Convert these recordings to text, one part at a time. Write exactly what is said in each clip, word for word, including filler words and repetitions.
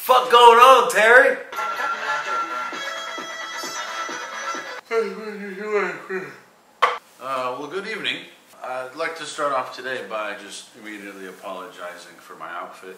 Fuck going on, Terry? Uh, well, good evening. I'd like to start off today by just immediately apologizing for my outfit.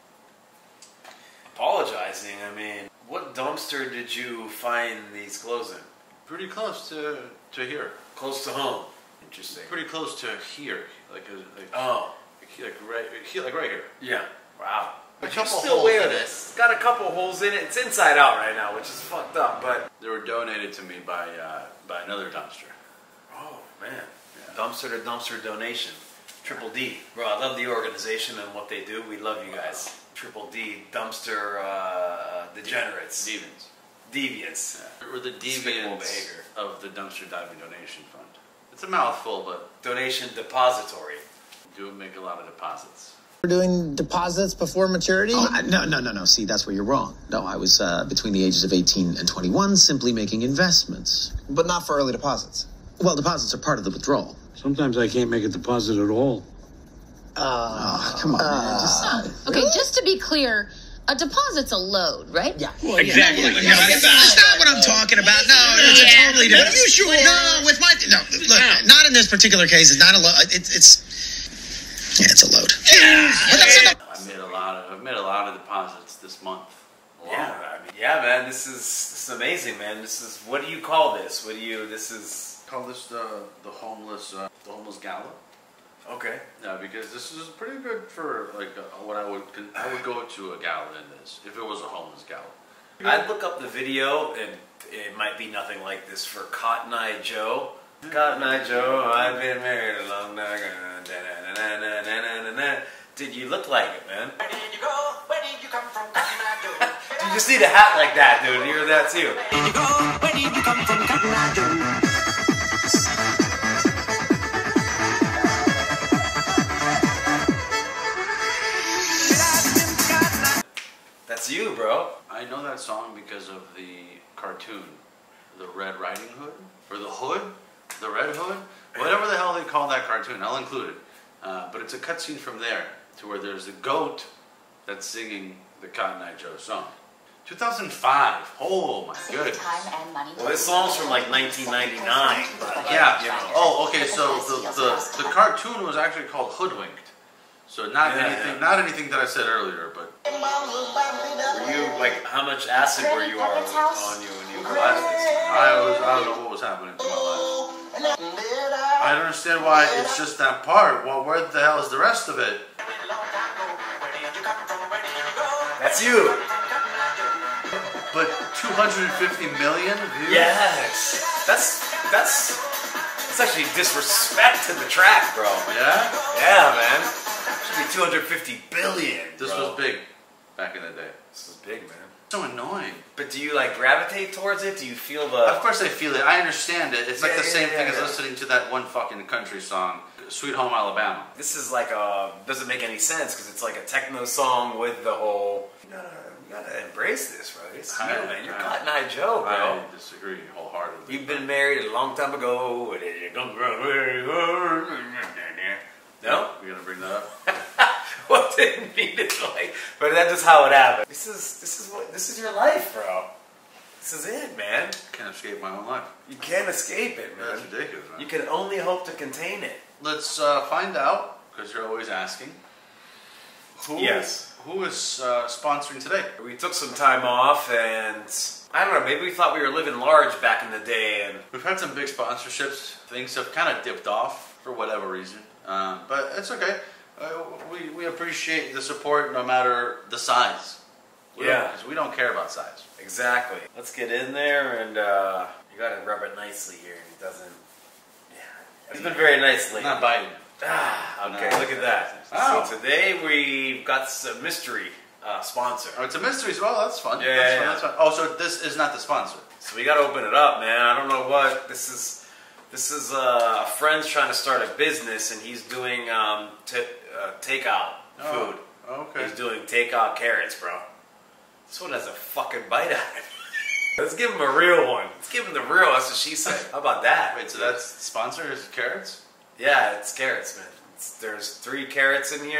Apologizing? I mean, what dumpster did you find these clothes in? Pretty close to to here. Close to home. Interesting. Pretty close to here, like a, like oh, like right here, like right here. Yeah. Wow. A But you couple still holes wear in this. It's got a couple holes in it. It's inside out right now, which is fucked up. But They were donated to me by uh, by another dumpster. oh man, Yeah. dumpster to dumpster donation. Triple D, bro. I love the organization and what they do. We love you guys. Triple D, dumpster uh, degenerates, Deviants. deviants. Yeah. We're the Despicable deviants behavior. of the dumpster diving donation fund. It's a mouthful, but Donation depository. we do make a lot of deposits. We're doing deposits before maturity? Oh, I, no, no, no, no. See, that's where you're wrong. No, I was uh, between the ages of eighteen and twenty-one, simply making investments. But not for early deposits. Well, deposits are part of the withdrawal. Sometimes I can't make a deposit at all. Uh, Oh, come on, man. Just, Oh, okay, just to be clear, a deposit's a load, right? yeah. Exactly. No, that's not what I'm talking about. No, it's a totally different. But you sure? No, with my no. Look, not in this particular case. It's not a load. It, it's yeah, it's a load. But that's not I made a lot of I've made a lot of deposits this month. Yeah, I mean, yeah, man. This is this is amazing, man. This is what do you call this? What do you? This is Call this the the homeless uh, the homeless gala. okay. Yeah, because this is pretty good for like uh, what I would con- I would go to a gala in this if it was a homeless gala. I'd look up the video, and it might be nothing like this for Cotton Eye Joe. Cotton Eye Joe, I've been married a long time. Dude, you look like it, man. Where did you go? Where did you come from? Cotton Eye Joe? You just need a hat like that, dude. You're that too. Where did you go? Where did you come from? Cotton Eye Joe? That's you, bro. I know that song because of the cartoon, the Red Riding Hood or the Hood, the Red Hood, whatever the hell they call that cartoon. I'll include it, uh, but it's a cutscene from there to where there's a goat that's singing the Cotton Eye Joe song. two thousand five. Oh my goodness. Well, this song's from like nineteen ninety-nine. But Yeah. you know. Oh, okay. So the, the the cartoon was actually called Hoodwinked. So not Yeah, anything, yeah. not anything that I said earlier, but Were you like how much acid were you on, on you when you were I, listening? I was I don't know what was happening to my life. I don't understand why it's just that part. Well, where the hell is the rest of it? That's you. But two hundred fifty million views? Yes. That's that's that's actually disrespect to the track, bro. Yeah? Yeah, man. Should be two hundred fifty billion. This bro. was big back in the day. This is big, man. So annoying. But do you like gravitate towards it? Do you feel the? Of course I feel it. I understand it. It's like Yeah, the yeah, same yeah, thing yeah. as listening to that one fucking country song, Sweet Home Alabama. This is like a doesn't make any sense because it's like a techno song with the whole. You gotta, you gotta embrace this, bro. It's you, I- man. You're I- Cotton Eye Joe, bro. I disagree wholeheartedly. You've been married a long time ago. No? We're gonna bring that up. Well, didn't mean it like, but that's just how it happened. This is this is what this is your life, bro. This is it, man. Can't escape my own life. You can't escape it, man. That's ridiculous, man. You can only hope to contain it. Let's uh, find out, because you're always asking. Who, Yes. Who is uh, sponsoring today? We took some time off, and I don't know. Maybe we thought we were living large back in the day, and We've had some big sponsorships. Things have kind of dipped off for whatever reason, um, but it's okay. Uh, we we appreciate the support no matter the size. We Yeah. don't, 'cause we don't care about size. exactly. Let's get in there, and uh, you gotta rub it nicely here. It doesn't. Yeah, it's been very nice lately. Not biting. Ah, okay, No. look at that. Oh. So today we've got some mystery uh, sponsor. Oh, it's a mystery as well. That's fun. Yeah, that's yeah, fun. yeah. That's fun. Oh, so this is not the sponsor. So we gotta open it up, man. I don't know what this is. This is uh, a friend's trying to start a business, and he's doing um, t uh, takeout food. Oh, okay. He's doing takeout carrots, bro. This one has a fucking bite out of it. Let's give him a real one. Let's give him the real. That's what she said. How about that? Wait, so that's the sponsor is carrots? Yeah, it's carrots, man. It's, there's three carrots in here.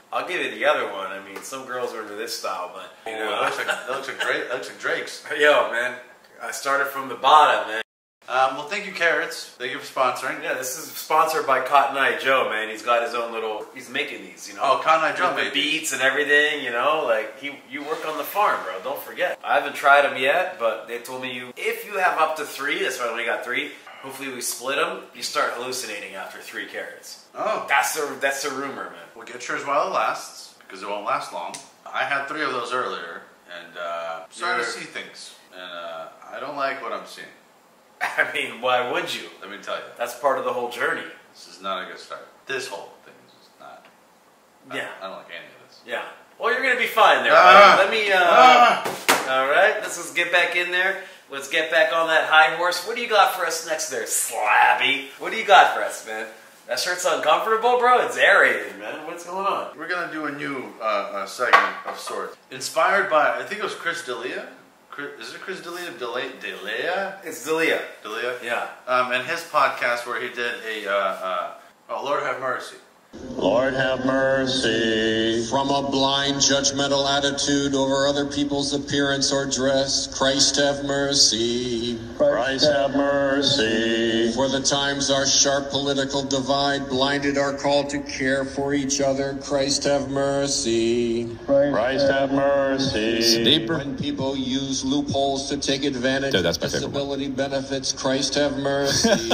I'll give you the other one. I mean, some girls are into this style, but you know, that looks like that looks like Drake. That looks like Drake's. Yo, man, I started from the bottom, man. Um, well, thank you, Carrots. Thank you for sponsoring. Yeah, this is sponsored by Cotton Eye Joe, man. He's got his own little. He's making these, you know. Oh, Cotton Eye Joe, with the made beats and everything, you know. Like he, you work on the farm, bro. Don't forget. I haven't tried them yet, but they told me you, if you have up to three, that's why I only got three. Hopefully, we split them. You start hallucinating after three carrots. Oh, That's the that's the rumor, man. well, get yours while it lasts, because it won't last long. I had three of those earlier, and uh, starting to You're- see things, and uh, I don't like what I'm seeing. I mean, why would you? Let me tell you, That's part of the whole journey. this is not a good start. This whole thing is just not. I Yeah. don't, I don't like any of this. Yeah. Well, you're gonna be fine there. Ah. buddy. Let me. Uh, Ah. All right. Let's just get back in there. Let's get back on that high horse. What do you got for us next, there, Slabby? What do you got for us, man? That shirt's uncomfortable, bro. It's aerated, man. What's going on? We're gonna do a new uh, uh, segment of sorts, inspired by I think it was Chris D'Elia. Chris, is it Chris D'Elia? D'Elia? D'Elia? It's Delia. D'Elia? Yeah. Um, and his podcast where he did a uh, uh, oh Lord have mercy. Lord have mercy. From a blind, judgmental attitude over other people's appearance or dress, Christ have mercy. Christ have mercy. For the times our sharp political divide blinded our call to care for each other, Christ have mercy. Christ have mercy. When people use loopholes to take advantage Dude, that's of my favorite disability benefits, Christ have mercy.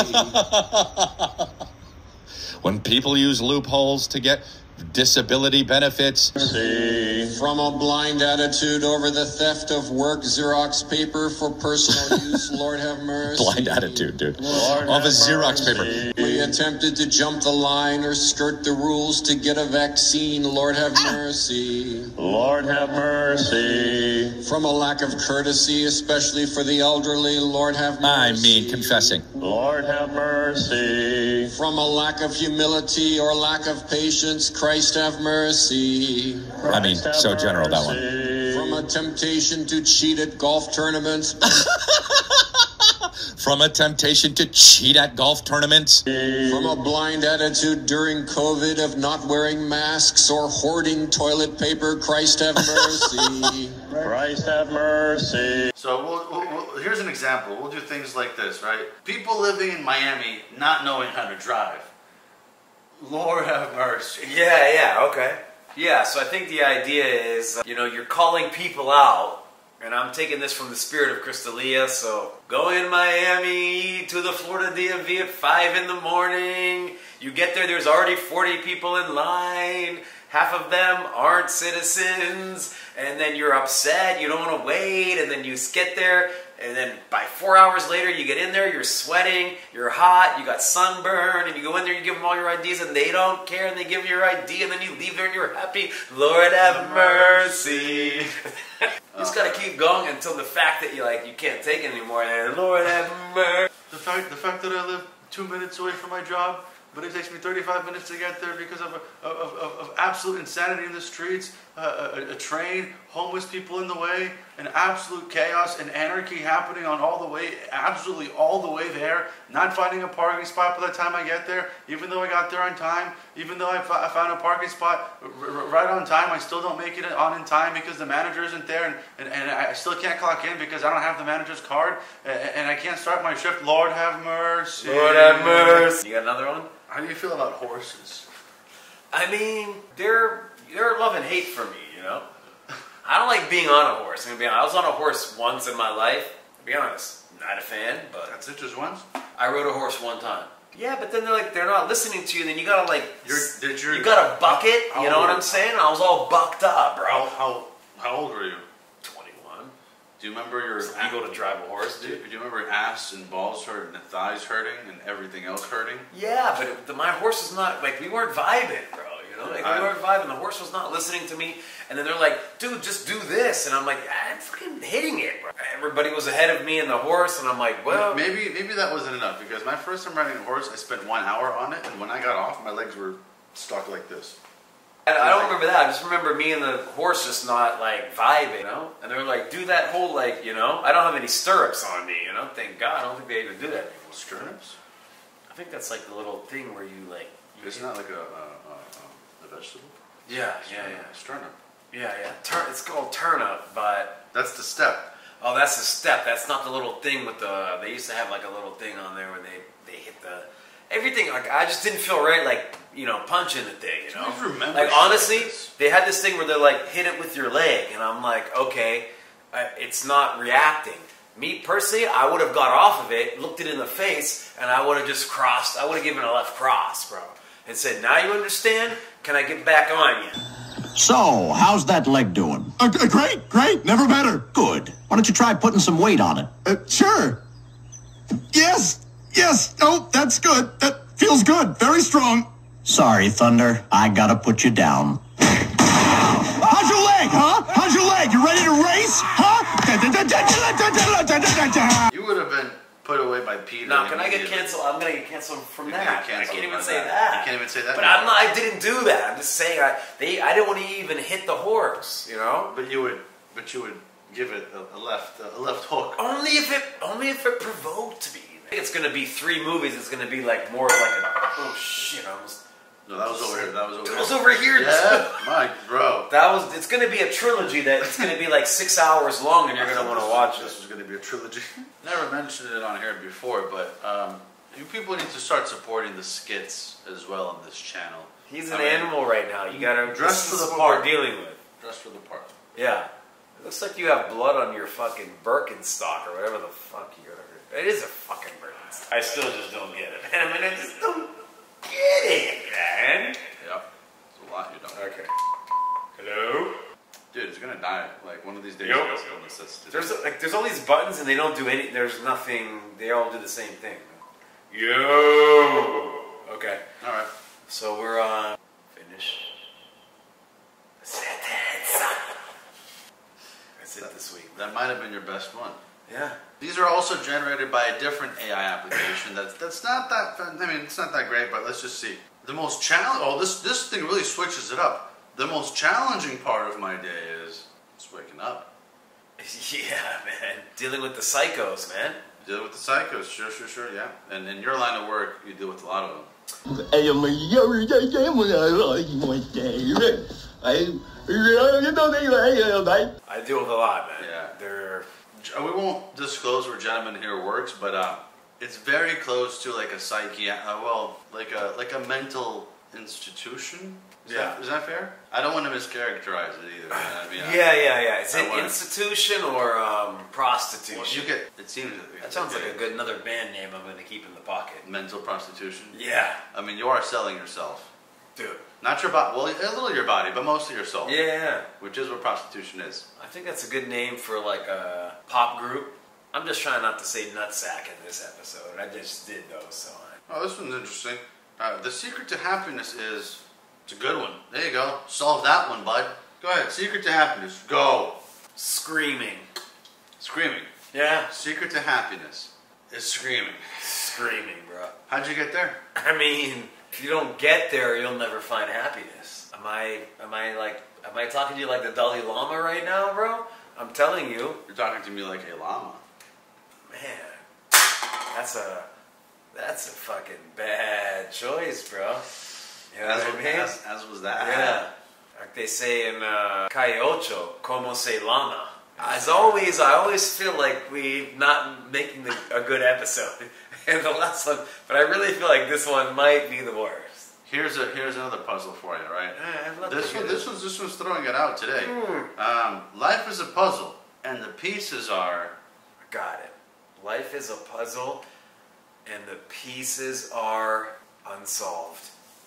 When people use loopholes to get disability benefits. From a blind attitude over the theft of work Xerox paper for personal use, Lord have mercy. Blind attitude, dude. Lord Of a have Xerox mercy. paper. We attempted to jump the line or skirt the rules to get a vaccine, Lord have mercy. Lord have mercy. From a lack of courtesy, especially for the elderly, Lord have mercy. I mean, confessing. Lord have mercy. From a lack of humility or lack of patience, Christ have mercy. I mean, so general, that one. From a temptation to cheat at golf tournaments. From a temptation to cheat at golf tournaments. From a blind attitude during COVID of not wearing masks or hoarding toilet paper, Christ have mercy. Christ have mercy. So we'll, we'll, we'll, here's an example. We'll do things like this, right? People living in Miami not knowing how to drive. Lord have mercy. Yeah, yeah, okay. Yeah, so I think the idea is, uh, you know, you're calling people out, and I'm taking this from the spirit of Crystalia, so go in Miami to the Florida D M V at five in the morning. You get there, there's already forty people in line. Half of them aren't citizens, and then you're upset, you don't want to wait, and then you get there, and then by four hours later, you get in there, you're sweating, you're hot, you got sunburn, and you go in there, you give them all your I Ds, and they don't care, and they give you your I D, and then you leave there and you're happy. Lord have mercy. You just gotta keep going until the fact that you like you can't take it anymore, and Lord have mercy. The fact, the fact that I live two minutes away from my job, but it takes me thirty-five minutes to get there because of, a, of, of, of absolute insanity in the streets, uh, a, a train, homeless people in the way, and absolute chaos and anarchy happening on all the way, absolutely all the way there, not finding a parking spot by the time I get there, even though I got there on time, even though I, I found a parking spot r right on time, I still don't make it on in time because the manager isn't there, and, and, and I still can't clock in because I don't have the manager's card, and, and I can't start my shift. Lord have mercy. Lord have mercy. You got another one? How do you feel about horses? I mean, they're they're love and hate for me, you know? I don't like being on a horse. I'm gonna be honest. I was on a horse once in my life. To be honest, not a fan, but That's it, just once? I rode a horse one time. Yeah, but then they're like they're not listening to you. Then you gotta like You're, did your, you got a bucket. How You know old what were I'm you? saying? I was all bucked up, bro. How, how, how old were you? twenty-one. Do you remember your... It's legal to drive a horse, Do you, dude. do you remember your ass and balls hurting and thighs hurting and everything else hurting? Yeah, but it, the, my horse is not like we weren't vibing, bro. You know, like I- we weren't vibing. The horse was not listening to me. And then they're like, "Dude, just do this," and I'm like, "I'm fucking hitting it, bro." Everybody was ahead of me and the horse, and I'm like, "Well, Maybe maybe that wasn't enough because my first time riding a horse, I spent one hour on it, and when I got off, my legs were stuck like this. I, I don't remember that. I just remember me and the horse just not like vibing, you know." And they're like, "Do that whole like, you know." I don't have any stirrups on me, you know. Thank God, I don't think they even do that anymore. Stirrups? I think that's like the little thing where you like. You Isn't that like a, a, a, a vegetable? Yeah, yeah, yeah. It's turnip. Yeah, yeah. Tur- it's called turnip, but That's the step. oh, that's the step. That's not the little thing with the. They used to have like a little thing on there where they they hit the everything. Like I just didn't feel right, like you know, punching the thing. You know, I remember like shit honestly, like this. they had this thing where they're like hit it with your leg, and I'm like, okay, uh, it's not reacting. Me personally, I would have got off of it, looked it in the face, and I would have just crossed. I would have given a left cross, bro, and said, "Now you understand? Can I get back on you?" So, how's that leg doing? Uh, g- great, great, never better. Good. Why don't you try putting some weight on it? Uh, sure. Yes, yes. Oh, that's good. That feels good. Very strong. Sorry, Thunder. I gotta put you down. How's your leg, huh? How's your leg? You ready to race? Huh? You would have been put away by Peter. No, can I get immediately. canceled? I'm gonna get canceled from You that. can't I cancel can't even by say that. that. You can't even say that But anymore. I'm not. I didn't do that. I'm just saying. I they. I didn't want to even hit the horse. You know. But you would, but you would give it a, a left, a left hook. Only if it. Only if it provoked me. I think it's gonna be three movies. It's gonna be like more like a. Oh shit! I almost. No, that was over here. That was over It here. was over here. Yeah, my bro. That was. It's gonna be a trilogy. That it's gonna be like six hours long, and you're gonna want to watch This it. was going to be a trilogy. Never mentioned it on here before, but um, you people need to start supporting the skits as well on this channel. He's I an mean, animal right now. You gotta dress this for is the what we're part. dealing with. Dress for the part. Yeah. It looks like you have blood on your fucking Birkenstock or whatever the fuck you are. It is a fucking Birkenstock. I still just don't get it. I mean, I just don't get it, man. Yep. It's a lot you don't. Okay. Hello? Dude, it's going to die. Like, one of these days, Yo. it's going to necessitate. There's like there's all these buttons and they don't do any. There's nothing. They all do the same thing. Yo. Okay. All right. So we're uh finish. Sentence. That's it this week. That might have been your best one. Yeah. These are also generated by a different A I application. That's that's not that. I mean, it's not that great, but let's just see. The most challenge. Oh, this this thing really switches it up. The most challenging part of my day is just waking up, Yeah, man. Dealing with the psychos, man. deal with the psychos. Sure, sure, sure. Yeah. And in your line of work, you deal with a lot of them. I deal with a lot, man. Yeah. They're We won't disclose where gentleman here works, but uh, it's very close to like a psyche. Uh, well, like a like a mental institution. Is Yeah. That, is that fair? I don't want to mischaracterize it either. I mean, I- yeah, yeah, yeah. Is I it wanna- institution or um, prostitution? Well, you get. It seems that sounds like a good another band name I'm going to keep in the pocket. mental prostitution. Yeah, I mean, you are selling yourself. dude. Not your body. Well, a little your body, but mostly your soul. Yeah, Which is what prostitution is. I think that's a good name for like a pop group. I'm just trying not to say nutsack in this episode. I just did though, so. I... Oh, this one's interesting. Uh, the secret to happiness is. It's a good one. There you go. Solve that one, bud. Go ahead. Secret to happiness. Go. Screaming. Screaming. Yeah. Secret to happiness is screaming. Screaming, bro. How'd you get there? I mean, if you don't get there, you'll never find happiness. Am I, am I like, am I talking to you like the Dalai Lama right now, bro? I'm telling you. You're talking to me like a llama. Man, that's a, that's a fucking bad choice, bro. You know As, what I mean? as, as was that. Yeah. Like they say in uh, Calle Ocho, como se llama. As always, I always feel like we're not making the, a good episode. And the last one, but I really feel like this one might be the worst. Here's a here's another puzzle for you, right? Eh, I'd love This to one, hear this one's this one's throwing it out today. Hmm. Um, life is a puzzle, and the pieces are. Got it. Life is a puzzle, and the pieces are unsolved.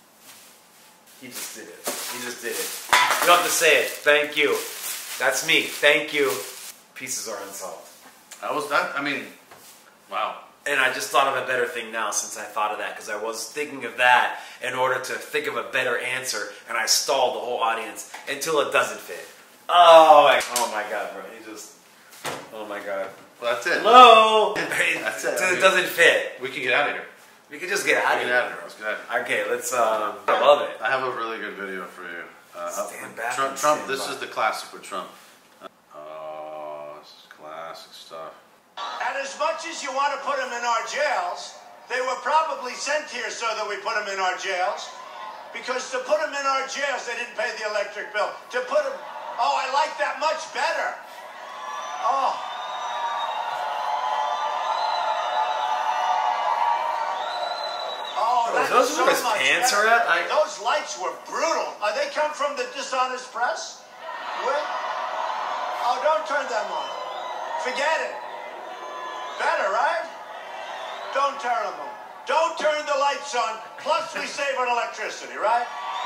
He just did it. He just did it. You don't have to say it. Thank you. That's me. Thank you. Pieces are unsolved. That was that. I mean, wow. And I just thought of a better thing now since I thought of that, because I was thinking of that in order to think of a better answer, and I stalled the whole audience until it doesn't fit. Oh my, oh my god, bro. He just, oh my god. Well, that's it. Hello! That's it. Until it doesn't fit. We can get out of here. We can just get out We of can get out of here. here. Let's get out of here. Okay, let's, um, I love it. I have a really good video for you. Uh, Stand uh, back Trump. and Trump. stand This by. is the classic with Trump. Uh, oh, this is classic stuff. And as much as you want to put them in our jails, they were probably sent here so that we put them in our jails. Because to put them in our jails, they didn't pay the electric bill. To put them, oh, I like that much better. Oh. Oh, that's those so where his much pants better. are at? I- Those lights were brutal. Uh, they come from the dishonest press? Where? Oh, don't turn them on. Forget it. Better, right? Don't turn them on. Don't turn the lights on. Plus, we save on electricity, right?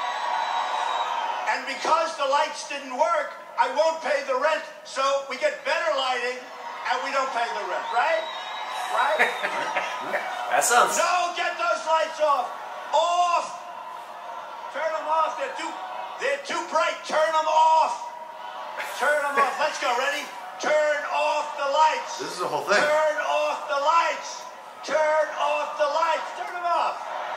And because the lights didn't work, I won't pay the rent. So we get better lighting, and we don't pay the rent, right? Right? That sounds... No, get those lights off. Off. Turn them off. They're too, they're too bright. Turn them off. Turn them off. Let's go. Ready? Turn off the lights. This is the whole thing. Turn off the lights. Turn off the lights. Turn them off.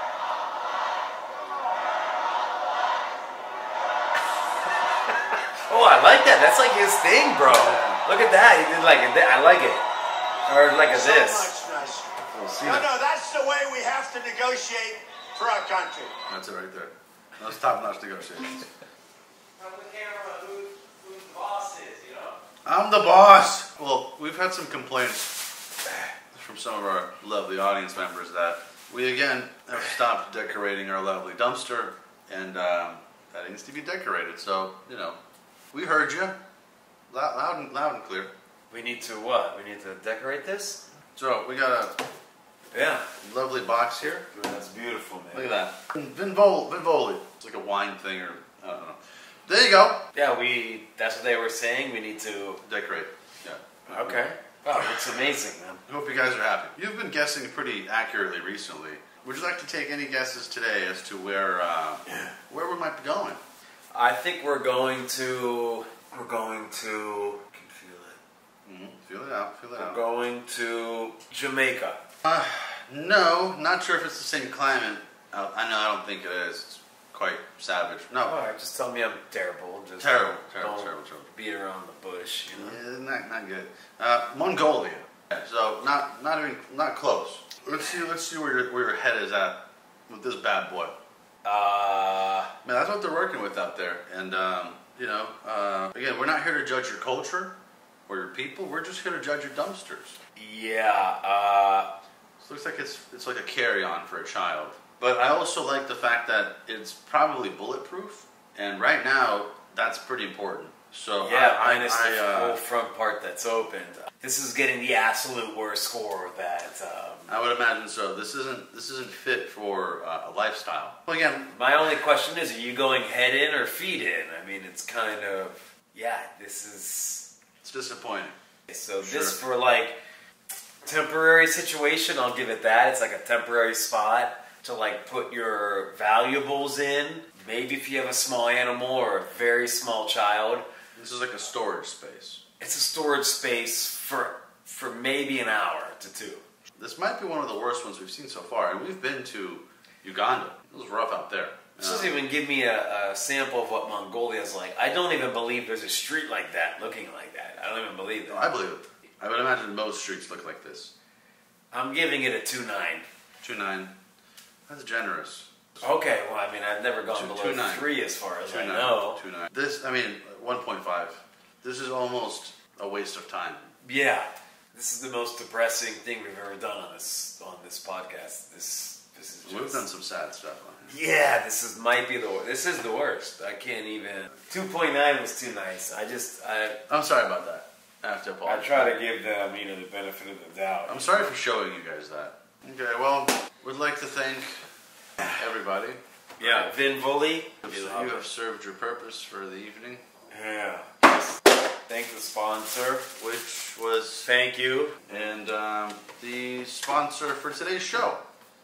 Oh, I like that. That's like his thing, bro. Yeah. Look at that. He did like a thi- I like it. Or like a So this. much nicer. We'll see No, that. no, that's the way we have to negotiate for our country. That's it right there. Those top-notch negotiations. From the camera, who, who the boss is, you know? I'm the boss. Well, we've had some complaints from some of our lovely audience members that we again have stopped decorating our lovely dumpster, and um, that needs to be decorated. So you know, we heard you loud, loud and loud and clear. We need to what? We need to decorate this? So we got a Yeah. lovely box here. That's beautiful, man. Look at that, Vinvoli. Vinvoli. It's like a wine thing, or I don't know. There you go. Yeah, we. That's what they were saying. We need to. Decorate. Yeah. Okay. Wow, it's amazing, man. I hope you guys are happy. You've been guessing pretty accurately recently. Would you like to take any guesses today as to where uh, where we might be going? I think we're going to. We're going to. I can feel it. Mm-hmm. Feel it out. Feel it We're out. going to Jamaica. Uh, no, not sure if it's the same climate. Uh, I know. I don't think it is. It's quite savage. No. All right, just tell me I'm terrible. Just Terrible, terrible, don't terrible, terrible. beat around the bush, you know. Yeah, not not good. Uh, Mongolia. So not not even not close. Let's see. Let's see where your where your head is at with this bad boy. Uh, Man, that's what they're working with out there. And um, you know, uh, again, we're not here to judge your culture or your people. We're just here to judge your dumpsters. yeah. Uh, This looks like it's it's like a carry-on for a child. But I also like the fact that it's probably bulletproof, and right now that's pretty important. So yeah, I, minus I, the I, uh, whole front part that's opened. This is getting the absolute worst score that. Um, I would imagine so. This isn't this isn't fit for uh, a lifestyle. Well, again, my only question is: are you going head in or feet in? I mean, it's kind of yeah. This is it's disappointing. so. Sure. This for like temporary situation. I'll give it that. It's like a temporary spot to like put your valuables in. Maybe if you have a small animal or a very small child. This is like a storage space. It's a storage space for for maybe an hour to two. This might be one of the worst ones we've seen so far, and we've been to Uganda. It was rough out there. This doesn't even give me a, a sample of what Mongolia is like. I don't even believe there's a street like that, looking like that. I don't even believe No, that. I believe it. I would imagine most streets look like this. I'm giving it a two nine. Two nine. That's generous. Okay, well, I mean, I've never gone Two- below two nine. three as far as Two I nine. know. Two nine. This, I mean, one point five. This is almost a waste of time. Yeah, this is the most depressing thing we've ever done on this on this podcast. This this is just, We've done some sad stuff on here. yeah, this is might be the wor- this is the worst. I can't even. Two point nine was too nice. I just I I'm sorry about that. I have to I apologize. try to give them you know the benefit of the doubt. I'm sorry for showing you guys that. Okay, well, we'd like to thank everybody. Yeah, Vin Voley. You have served your purpose for the evening, Yeah. Thank the sponsor. which was, Thank you. and um, the sponsor for today's show,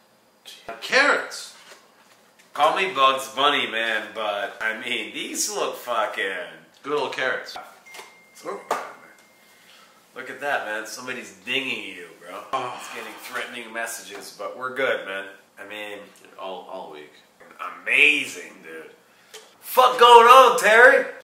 carrots. Call me Bugs Bunny, man, but I mean these look fucking. Good old carrots. Look at that, man. Somebody's dinging you, bro. It's getting threatening messages, but we're good, man. I mean, All all week. amazing, dude. Fuck going on, Terry?